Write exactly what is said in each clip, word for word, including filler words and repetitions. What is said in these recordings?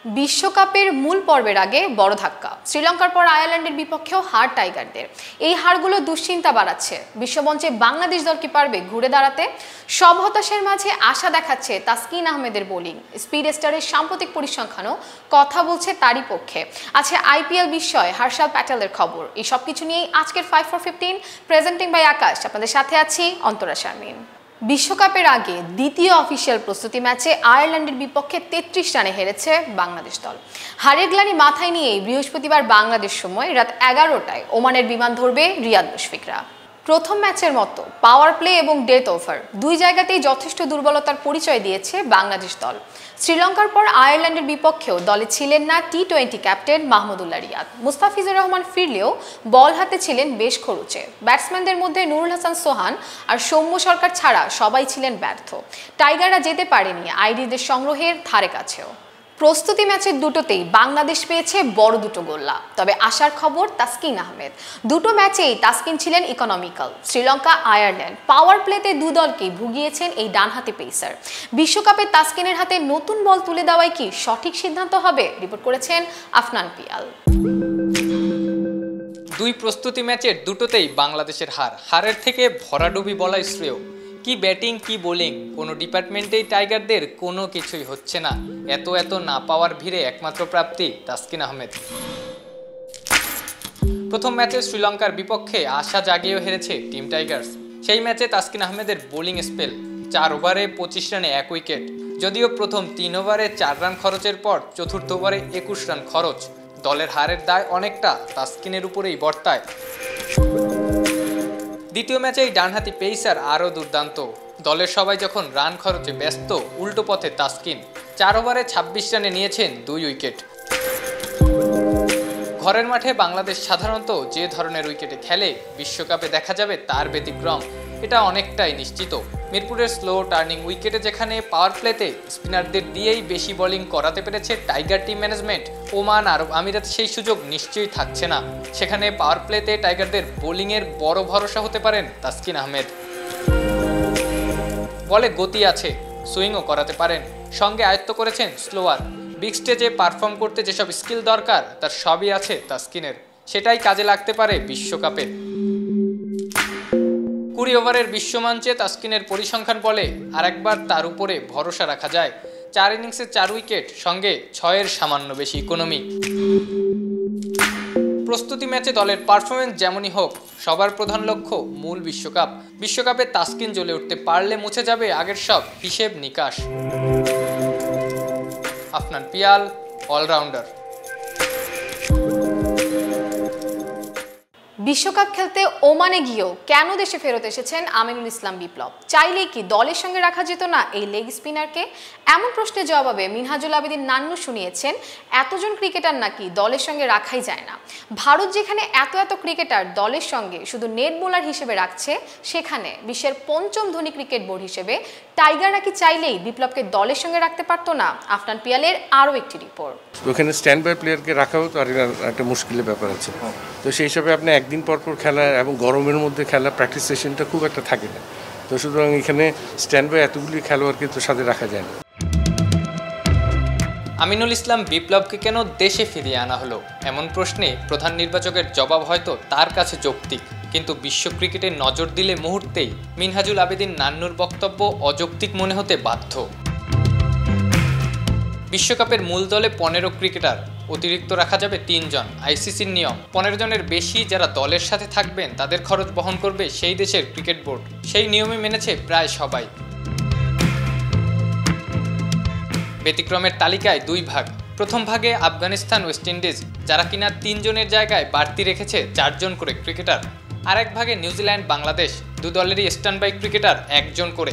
বিশ্বকাপের মূল পর্বের আগে বড় ধাক্কা, শ্রীলঙ্কার পর আয়ারল্যান্ডের বিপক্ষেও হার টাইগারদের। এই হারগুলো দুশ্চিন্তা বাড়াচ্ছে। বিশ্বমঞ্চে বাংলাদেশ দল কি পারবে ঘুরে দাঁড়াতে? সব হতাশার মাঝে আশা দেখাচ্ছে তাসকিন আহমেদের বোলিং। স্পিড স্টারের সাম্প্রতিক পরিসংখ্যানও কথা বলছে তারই পক্ষে। আছে আইপিএল বিষয় হার্ষাল প্যাটেলের খবর। এই সব কিছু নিয়েই আজকের five for fifteen presenting by Akash, আপনাদের সাথে আছি অন্তরা শারমিন। বিশ্বকাপের আগে দ্বিতীয় অফিসিয়াল প্রস্তুতি ম্যাচে আয়ারল্যান্ডের বিপক্ষে তেত্রিশ রানে হেরেছে বাংলাদেশ দল। হারের গ্লানি মাথায় নিয়েই বৃহস্পতিবার বাংলাদেশ সময় রাত এগারোটায় ওমানের বিমান ধরবে রিয়াদ মুশফিকরা। প্রথম ম্যাচের মতো পাওয়ার প্লে এবং ডেথ ওভার দুই জায়গাতেই যথেষ্ট দুর্বলতার পরিচয় দিয়েছে বাংলাদেশ দল। শ্রীলঙ্কার পর আয়ারল্যান্ডের বিপক্ষেও দলে ছিলেন না T twenty captain Mahmudullah Riyad. Mustafizur Rahman ফিরলেও বল হাতে ছিলেন বেশ খরুচে। ব্যাটসম্যানদের মধ্যে নুরুল হাসান সোহান আর সৌম্য সরকার ছাড়া সবাই ছিলেন ব্যর্থ। টাইগাররা যেতে পারেনি আইডিদের সংগ্রহের ধারে কাছেও। প্রস্তুতি ম্যাচের দুটোতেই বাংলাদেশ পেয়েছে বড় দুটো গোল্লা। তবে আশার খবর তাসকিন আহমেদ। দুটো ম্যাচেই তাসকিন ছিলেন ইকোনমিক্যাল। শ্রীলঙ্কা আয়ারল্যান্ড পাওয়ার প্লেতে দু দলকেই ভুগিয়েছেন এই ডানহাতি পেসার। বিশ্বকাপে তাসকিনের হাতে নতুন বল তুলে দেওয়াই কি সঠিক সিদ্ধান্ত হবে? রিপোর্ট করেছেন আফনান পিয়াল। দুই প্রস্তুতি ম্যাচের দুটোতেই বাংলাদেশের হার। হারের থেকে ভরাডুবি বলাই শ্রেয়। কি ব্যাটিং কি বোলিং, কোনো ডিপার্টমেন্টেই টাইগারদের কোনো কিছুই হচ্ছে না। এত এত না পাওয়ার ভিড়ে একমাত্র প্রাপ্তি তাসকিন আহমেদ। প্রথম ম্যাচে শ্রীলঙ্কার বিপক্ষে আশা জাগিয়েও হেরেছে টিম টাইগার্স। সেই ম্যাচে তাসকিন আহমেদের বোলিং স্পেল, চার ওভারে পঁচিশ রানে এক উইকেট। যদিও প্রথম তিন ওভারে চার রান খরচের পর চতুর্থ ওভারে একুশ রান খরচ। দলের হারের দায় অনেকটা তাসকিনের উপরেই বর্তায়। দ্বিতীয় ম্যাচেই ডানহাতি পেসার আরও দুর্দান্ত। দলের সবাই যখন রান খরচে ব্যস্ত, উল্টো পথে তাসকিন চার ওভারে ছাব্বিশ রানে নিয়েছেন দুই উইকেট। ঘরের মাঠে বাংলাদেশ সাধারণত যে ধরনের উইকেটে খেলে, বিশ্বকাপে দেখা যাবে তার ব্যতিক্রম। এটা অনেকটাই নিশ্চিত। মিরপুরের স্লো টার্নিং উইকেটে যেখানে পাওয়ার প্লেতে স্পিনারদের দিয়েই বেশি বোলিং করাতে পেরেছে টাইগার টিম ম্যানেজমেন্ট, ওমান আরব আমিরাতে সেই সুযোগ নিশ্চয়ই থাকছে না। সেখানে পাওয়ার প্লেতে টাইগারদের বোলিংয়ের বড় ভরসা হতে পারেন তাসকিন আহমেদ। বলে গতি আছে, সুইংও করাতে পারেন, সঙ্গে আয়ত্ত করেছেন স্লোয়ার। বিগ স্টেজে পারফর্ম করতে যেসব স্কিল দরকার তার সবই আছে তাসকিনের। সেটাই কাজে লাগতে পারে বিশ্বকাপে। কুড়ি ওভারের বিশ্বমঞ্চে তাসকিনের পরিসংখ্যান বলে আরেকবার তার উপরে ভরসা রাখা যায়। চার ইনিংসে চার উইকেট, সঙ্গে ছয়ের সামান্য বেশি ইকোনমি। প্রস্তুতি ম্যাচে দলের পারফরমেন্স যেমনই হোক, সবার প্রধান লক্ষ্য মূল বিশ্বকাপ। বিশ্বকাপে তাসকিন জ্বলে উঠতে পারলে মুছে যাবে আগের সব হিসেব নিকাশ। আফনান পিয়াল, অলরাউন্ডার। বিশ্বকাপ খেলতে ওমানে গিয়েও কেন দেশে ফেরত এসেছেন আমিনুল ইসলাম বিপ্লব? চাইলেই কি দলের সঙ্গে রাখা যেত না এই লেগ স্পিনারকে? এমন প্রশ্নের জবাবে মিনহাজুল আবেদীন নান্নু শুনিয়েছেন এতজন ক্রিকেটার নাকি দলের সঙ্গে রাখাই যায় না। ভারত যেখানে এত এত ক্রিকেটার দলের সঙ্গে শুধু নেট বোলার হিসেবে রাখছে, সেখানে বিশ্বের পঞ্চম ধনী ক্রিকেট বোর্ড হিসেবে টাইগাররা কি চাইলেই বিপ্লবকে দলের সঙ্গে রাখতে পারতো না? আফনান পিয়ালের আরও একটি রিপোর্ট। ওখানে স্ট্যান্ড বাই প্লেয়ারকে রাখাও তো আর একটা মুশকিলের ব্যাপার আছে। তো সেই হিসাবে আপনি একদিন পর পর খেলা এবং গরমের মধ্যে খেলা প্র্যাকটিস সেশনটা খুব একটা থাকে না। তো সুতরাং এখানে স্ট্যান্ড বাই এতগুলি খেলোয়াড়কে তো সাথে রাখা যায় না। আমিনুল ইসলাম বিপ্লবকে কেন দেশে ফিরিয়ে আনা হলো, এমন প্রশ্নে প্রধান নির্বাচকের জবাব হয়তো তার কাছে যৌক্তিক, কিন্তু বিশ্ব ক্রিকেটে নজর দিলে মুহূর্তেই মিনহাজুল আবেদীন নান্নুর বক্তব্য অযৌক্তিক মনে হতে বাধ্য। বিশ্বকাপের মূল দলে পনেরো ক্রিকেটার, অতিরিক্ত রাখা যাবে তিনজন। আইসিসির নিয়ম, পনেরো জনের বেশি যারা দলের সাথে থাকবেন তাদের খরচ বহন করবে সেই দেশের ক্রিকেট বোর্ড। সেই নিয়মে মেনেছে প্রায় সবাই। ব্যতিক্রমের তালিকায় দুই ভাগ। প্রথম ভাগে আফগানিস্তান, ওয়েস্ট ইন্ডিজ, যারা কিনা তিনজনের জায়গায় বাড়তি রেখেছে চারজন করে ক্রিকেটার। আর এক ভাগে নিউজিল্যান্ড, বাংলাদেশ, দু দলেরই স্ট্যান্ড বাই ক্রিকেটার একজন করে।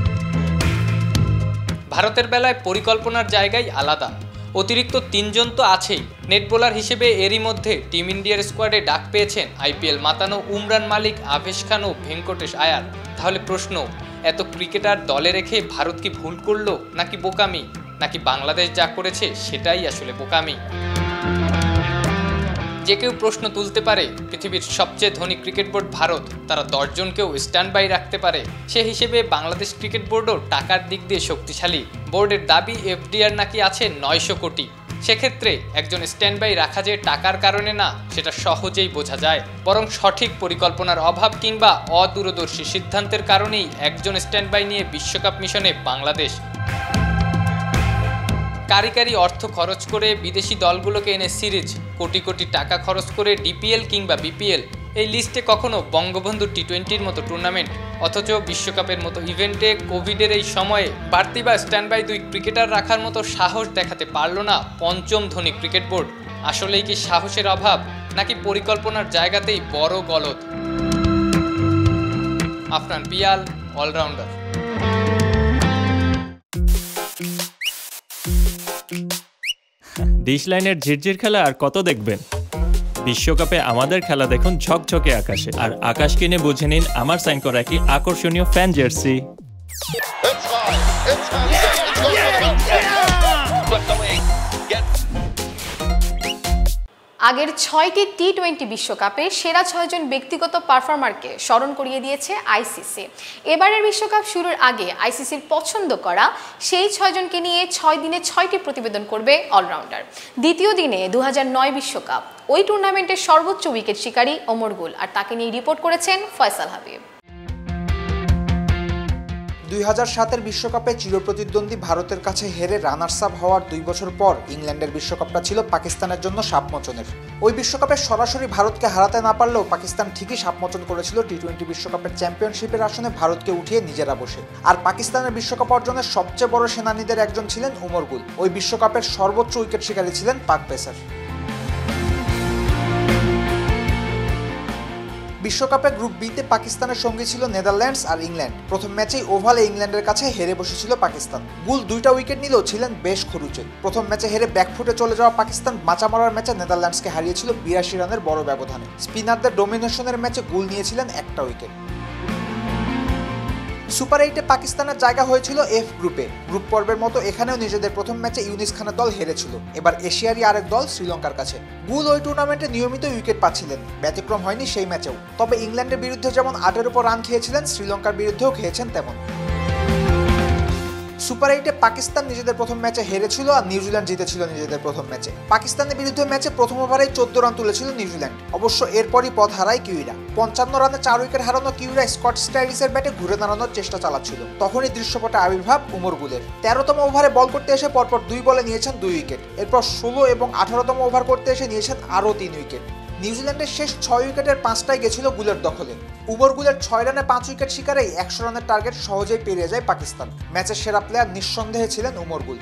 ভারতের বেলায় পরিকল্পনার জায়গায় আলাদা। অতিরিক্ত তিনজন তো আছেই। নেট বোলার হিসেবে এরই মধ্যে টিম ইন্ডিয়ার স্কোয়াডে ডাক পেয়েছেন আইপিএল মাতানো উমরান মালিক, আভেশ খান ও ভেঙ্কটেশ আয়ার। তাহলে প্রশ্ন, এত ক্রিকেটার দলে রেখে ভারত কি ভুল করলো, নাকি বোকামি, নাকি বাংলাদেশ যা করেছে সেটাই আসলে বোকামি? যে কেউ প্রশ্ন তুলতে পারে, পৃথিবীর সবচেয়ে ধনী ক্রিকেট বোর্ড ভারত, তারা দশজনকেও স্ট্যান্ড বাই রাখতে পারে। সে হিসেবে বাংলাদেশ ক্রিকেট বোর্ডও টাকার দিক দিয়ে শক্তিশালী। বোর্ডের দাবি এফডিআর নাকি আছে নয়শো কোটি। সেক্ষেত্রে একজন স্ট্যান্ড বাই রাখা যে টাকার কারণে না, সেটা সহজেই বোঝা যায়, বরং সঠিক পরিকল্পনার অভাব কিংবা অদূরদর্শী সিদ্ধান্তের কারণেই একজন স্ট্যান্ড বাই নিয়ে বিশ্বকাপ মিশনে বাংলাদেশ। কারি কারি অর্থ খরচ করে বিদেশি দলগুলোকে এনে সিরিজ, কোটি কোটি টাকা খরচ করে ডিপিএল কিংবা বিপিএল, এই লিস্টে কখনো বঙ্গবন্ধু টি টোয়েন্টির মতো টুর্নামেন্ট, অথচ বিশ্বকাপের মতো ইভেন্টে কোভিডের এই সময়ে বাড়তি বা স্ট্যান্ড বাই দুই ক্রিকেটার রাখার মতো সাহস দেখাতে পারল না পঞ্চম ধনী ক্রিকেট বোর্ড। আসলেই কি সাহসের অভাব, নাকি পরিকল্পনার জায়গাতেই বড় গলদ? আফরান পিয়াল, অলরাউন্ডার। ডিশ লাইনের ঝিরঝির খেলা আর কত দেখবেন? বিশ্বকাপে আমাদের খেলা দেখুন ঝকঝকে আকাশে, আর আকাশ কিনে বুঝে নিন আমার সাইন করা একটি আকর্ষণীয় ফ্যান জার্সি। আগের ছয়টি টি টোয়েন্টি বিশ্বকাপে সেরা ছয়জন ব্যক্তিগত পারফর্মারকে স্মরণ করিয়ে দিয়েছে আইসিসি। এবারের বিশ্বকাপ শুরুর আগে আইসিসির পছন্দ করা সেই ছয়জনকে নিয়ে ছয় দিনে ছয়টি প্রতিবেদন করবে অলরাউন্ডার। দ্বিতীয় দিনে দু হাজার নয় বিশ্বকাপ, ওই টুর্নামেন্টের সর্বোচ্চ উইকেট শিকারী ওমর গুল, আর তাকে নিয়ে রিপোর্ট করেছেন ফয়সাল হাবিব। দুই হাজার সাতের বিশ্বকাপে চিরপ্রতিদ্বন্দ্বী ভারতের কাছে হেরে রানার্স আপ হওয়ার দুই বছর পর ইংল্যান্ডের বিশ্বকাপটা ছিল পাকিস্তানের জন্য সাপমোচনের। ওই বিশ্বকাপে সরাসরি ভারতকে হারাতে না পারলেও পাকিস্তান ঠিকই সাপমোচন করেছিল টি টোয়েন্টি বিশ্বকাপের চ্যাম্পিয়নশিপের আসনে ভারতকে উঠিয়ে নিজেরা বসে। আর পাকিস্তানের বিশ্বকাপ অর্জনের সবচেয়ে বড় সেনানীদের একজন ছিলেন ওমর গুল। ওই বিশ্বকাপের সর্বোচ্চ উইকেট শিকারী ছিলেন পাক পেসার। বিশ্বকাপে গ্রুপ বিতে পাকিস্তানের সঙ্গী ছিল নেদারল্যান্ডস আর ইংল্যান্ড। প্রথম ম্যাচেই ওভালে ইংল্যান্ডের কাছে হেরে বসেছিল পাকিস্তান। গুল দুইটা উইকেট নিলেও ছিলেন বেশ খরুচে। প্রথম ম্যাচে হেরে ব্যাকফুটে চলে যাওয়া পাকিস্তান বাঁচা মারার ম্যাচে নেদারল্যান্ডসকে হারিয়েছিল বিরাশি রানের বড় ব্যবধানে। স্পিনারদের ডোমিনেশনের ম্যাচে গুল নিয়েছিলেন একটা উইকেট। সুপার এইটে পাকিস্তানের জায়গা হয়েছিল এফ গ্রুপে। গ্রুপ পর্বের মতো এখানেও নিজেদের প্রথম ম্যাচে ইউনিস খানের দল হেরেছিল। এবার এশিয়ারই আরেক দল শ্রীলঙ্কার কাছে। গুল ওই টুর্নামেন্টে নিয়মিত উইকেট পাচ্ছিলেন, ব্যতিক্রম হয়নি সেই ম্যাচেও। তবে ইংল্যান্ডের বিরুদ্ধে যেমন আটের উপর রান খেয়েছিলেন, শ্রীলঙ্কার বিরুদ্ধেও খেয়েছেন তেমন। সুপার এইটে পাকিস্তান নিজেদের প্রথম ম্যাচে হেরেছিল আর নিউজিল্যান্ড জিতেছিল নিজেদের প্রথম ম্যাচে। পাকিস্তানের বিরুদ্ধে ম্যাচে প্রথম ওভারেই চোদ্দ রান তুলেছিল নিউজিল্যান্ড। অবশ্য এরপরই পথ হারায় কিউইরা। পঞ্চান্ন রানে চার উইকেট হারানো কিউইরা স্কট স্টাইরিসের ব্যাটে ঘুরে দাঁড়ানোর চেষ্টা চালাচ্ছিল। তখনই দৃশ্যপটে আবির্ভাব ওমর গুলের। তেরোতম ওভারে বল করতে এসে পরপর দুই বলে নিয়েছেন দুই উইকেট। এরপর ষোলো এবং আঠারোতম ওভার করতে এসে নিয়েছেন আরও তিন উইকেট। নিউজিল্যান্ডের শেষ ছয় উইকেটের পাঁচটাই গেছিল গুলের দখলে। ওমর গুলের ছয় রানে পাঁচ উইকেট শিকারেই একশো রানের টার্গেট সহজেই পেরিয়ে যায় পাকিস্তান। ম্যাচের সেরা প্লেয়ার নিঃসন্দেহে ছিলেন ওমর গুল।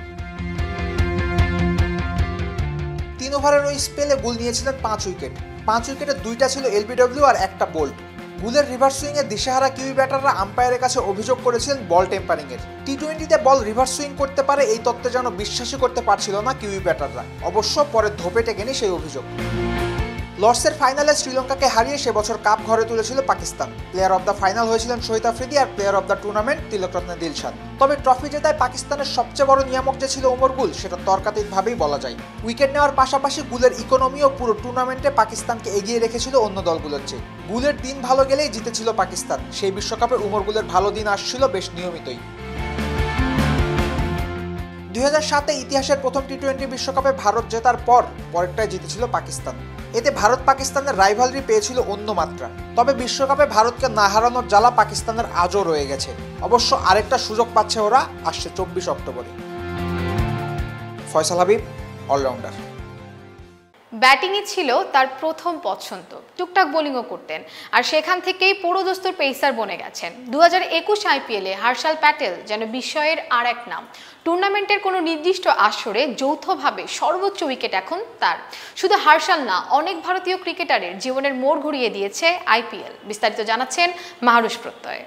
তিন ওভারের ওই স্পেলে গুল নিয়েছিলেন পাঁচ উইকেট। পাঁচ উইকেটের দুইটা ছিল এলবিডব্লিউ আর একটা বোল্ট। গুলের রিভার্স সুইংয়ে দিশেহারা কিউই ব্যাটাররা আম্পায়ারের কাছে অভিযোগ করেছিলেন বল টেম্পারিংয়ের। টি টোয়েন্টিতে বল রিভার্স সুইং করতে পারে এই তত্ত্বে যেন বিশ্বাসই করতে পারছিল না কিউই ব্যাটাররা। অবশ্য পরে ধোপে টেকেনি সেই অভিযোগ। লর্ডসের ফাইনালে শ্রীলঙ্কাকে হারিয়ে সে বছর কাপ ঘরে তুলেছিল Pakistan. Player of the final হয়েছিলেন শহীদ আফ্রিদি আর player of the tournament Tillakaratne Dilshan. তবে ট্রফি জেতায় পাকিস্তানের সবচেয়ে বড় নিয়ামক যে ছিল ওমর গুল, সেটা তর্কাতীতভাবেই বলা যায়। উইকেট নেওয়ার পাশাপাশি গুলের ইকোনমিও পুরো টুর্নামেন্টে পাকিস্তানকে এগিয়ে রেখেছিল অন্য দলগুলোর চেয়ে। গুলের দিন ভালো গেলেই জিতেছিল পাকিস্তান। সেই বিশ্বকাপে ওমর গুলের ভালো দিন আসছিল বেশ নিয়মিতই। দুই হাজার সাতে ইতিহাসের প্রথম টি টোয়েন্টি বিশ্বকাপে ভারত জেতার পর পরেরটায় জিতেছিল পাকিস্তান। এতে ভারত পাকিস্তানের রাইভালরি পেয়েছিল অন্য মাত্রা। তবে বিশ্বকাপে ভারতকে না হারানোর জ্বালা পাকিস্তানের আজও রয়ে গেছে। অবশ্য আরেকটা সুযোগ পাচ্ছে ওরা, আসছে চব্বিশ অক্টোবরে। ফয়সাল হাবিব, অলরাউন্ডার। ব্যাটিংই ছিল তার প্রথম পছন্দ, টুকটাক বোলিংও করতেন, আর সেখান থেকেই পুরোদস্তুর পেসার বনে গেছেন। দু হাজার একুশ আইপিএলে হার্ষাল প্যাটেল যেন বিস্ময়ের আর এক নাম। টুর্নামেন্টের কোনো নির্দিষ্ট আসরে যৌথভাবে সর্বোচ্চ উইকেট এখন তার। শুধু হার্ষাল না, অনেক ভারতীয় ক্রিকেটারের জীবনের মোড় ঘুরিয়ে দিয়েছে আইপিএল। বিস্তারিত জানাচ্ছেন মাহরুষ প্রত্যয়।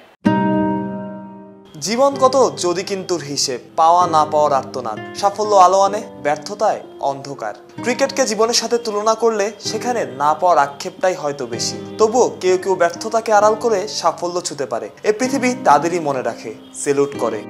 জীবন কত যদি কিন্তুর হিসেব, পাওয়া না পাওয়ার আর্তনাদ, সাফল্য আলো আনে, ব্যর্থতায় অন্ধকার। ক্রিকেটকে জীবনের সাথে তুলনা করলে সেখানে না পাওয়ার আক্ষেপটাই হয়তো বেশি। তবুও কেউ কেউ ব্যর্থতাকে আড়াল করে সাফল্য ছুঁতে পারে। এ পৃথিবী তাদেরই মনে রাখে, সেলুট করে।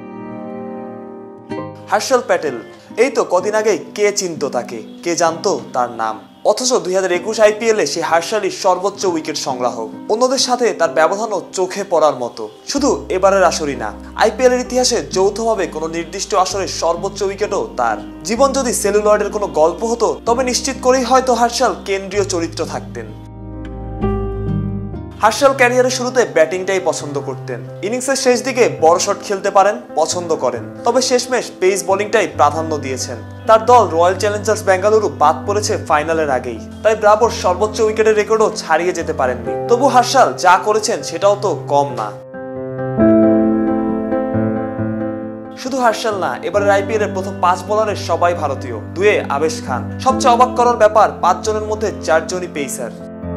হার্ষাল প্যাটেল, এই তো কদিন আগেই কে চিনতো তাকে, কে জানতো তার নাম। অথচ দুই হাজার একুশ আইপিএলে সে হার্শালির সর্বোচ্চ উইকেট সংগ্রাহক। অন্যদের সাথে তার ব্যবধানও চোখে পড়ার মতো। শুধু এবারের আসরই না, আইপিএল এর ইতিহাসে যৌথভাবে কোনো নির্দিষ্ট আসরের সর্বোচ্চ উইকেটও তার। জীবন যদি সেলুলয়েডের কোনো গল্প হতো তবে নিশ্চিত করেই হয়তো হার্শাল কেন্দ্রীয় চরিত্র থাকতেন। হার্শাল ক্যারিয়ারের শুরুতে ব্যাটিংটাই পছন্দ করতেন। ইনিংসের শেষ দিকে বড় শট খেলতে পারেন, পছন্দ করেন, তবে শেষমেশ পেস বোলিংটাই প্রাধান্য দিয়েছেন। তার দল রয়্যাল চ্যালেঞ্জার্স বেঙ্গালুরু বাদ পড়েছে ফাইনালের আগেই, তাই ব্রাভোর সর্বোচ্চ উইকেটের রেকর্ডও ছাড়িয়ে যেতে পারেননি। তবু হার্শাল যা করেছেন সেটাও তো কম না। শুধু হার্শাল না, এবারের আইপিএল এর প্রথম পাঁচ বোলারের সবাই ভারতীয়, দুয়ে আবেশ খান। সবচেয়ে অবাক করার ব্যাপার, পাঁচ জনের মধ্যে চারজনই পেসার।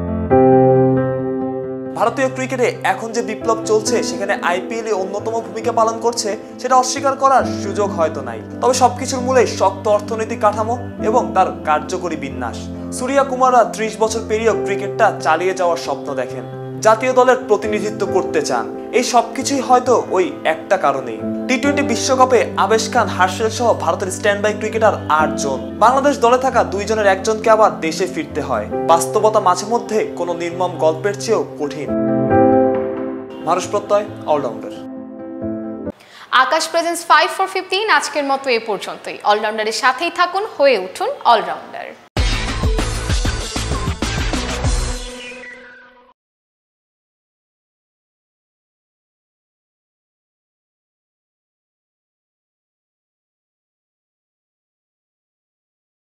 ভারতীয় ক্রিকেটে এখন যে বিপ্লব চলছে সেখানে আইপিএল এ অন্যতম ভূমিকা পালন করছে, সেটা অস্বীকার করার সুযোগ হয়তো নাই। তবে সবকিছুর মূলে শক্ত অর্থনৈতিক কাঠামো এবং তার কার্যকরী বিন্যাস। সূর্যা কুমাররা ত্রিশ বছর পেরিয়েও ক্রিকেটটা চালিয়ে যাওয়ার স্বপ্ন দেখেন, জাতীয় দলের প্রতিনিধিত্ব করতে চান। এই সবকিছুই হয়তো ওই একটা কারণেই। টি টোয়েন্টি বিশ্বকাপে আবেশ খান, হার্শাল সহ ভারতের স্ট্যান্ড বাই ক্রিকেটার আট জন। বাংলাদেশ দলে থাকা দুইজনের একজনকে আবার দেশে ফিরতে হয়। বাস্তবতা মাঝে মধ্যে কোনো নির্মম গল্পের চেয়েও কঠিন। Marush Prottoy, allrounder. Akash presents five for fifteen আজকের মতো এ পর্যন্তই। অলরাউন্ডারের সাথেই থাকুন, হয়ে উঠুন অলরাউন্ডার।